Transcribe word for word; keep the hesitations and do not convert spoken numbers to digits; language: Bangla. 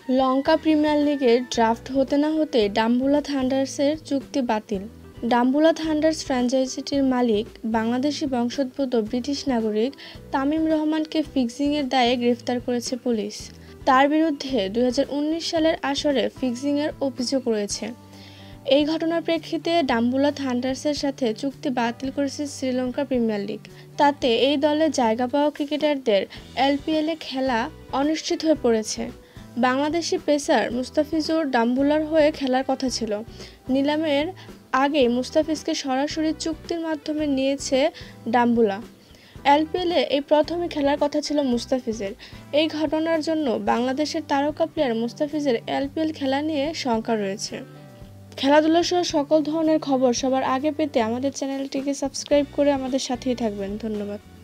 লঙ্কা প্রিমিয়ার লিগের ড্রাফট হতে না হতে ডাম্বুলা থান্ডার্সের চুক্তি বাতিল। ডাম্বুলা থান্ডার্স ফ্র্যাঞ্চাইজিটির মালিক বাংলাদেশি বংশোদ্ভূত ব্রিটিশ নাগরিক তামিম রহমানকে ফিক্সিংয়ের দায়ে গ্রেফতার করেছে পুলিশ। তার বিরুদ্ধে দুই হাজার উনিশ সালের আসরে ফিক্সিংয়ের অভিযোগ রয়েছে। এই ঘটনার প্রেক্ষিতে ডাম্বুলা থান্ডার্সের সাথে চুক্তি বাতিল করেছে শ্রীলঙ্কা প্রিমিয়ার লিগ। তাতে এই দলে জায়গা পাওয়া ক্রিকেটারদের এলপিএলে খেলা অনিশ্চিত হয়ে পড়েছে। বাংলাদেশি পেসার মুস্তাফিজুর ডাম্বুলার হয়ে খেলার কথা ছিল। নিলামের আগে মুস্তাফিজকে সরাসরি চুক্তির মাধ্যমে নিয়েছে ডাম্বুলা। এলপিএলে এই প্রথমই খেলার কথা ছিল মুস্তাফিজের। এই ঘটনার জন্য বাংলাদেশের তারকা প্লেয়ার মুস্তাফিজের এলপিএল খেলা নিয়ে শঙ্কা রয়েছে। খেলাধুলা সহ সকল ধরনের খবর সবার আগে পেতে আমাদের চ্যানেলটিকে সাবস্ক্রাইব করে আমাদের সাথেই থাকবেন। ধন্যবাদ।